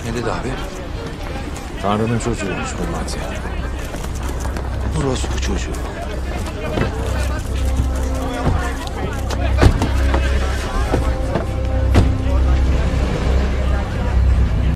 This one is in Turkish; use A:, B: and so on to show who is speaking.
A: Ne dedi abi?
B: Tanrı'nın çocuğuymuş Memati.
A: Orospu çocuğu.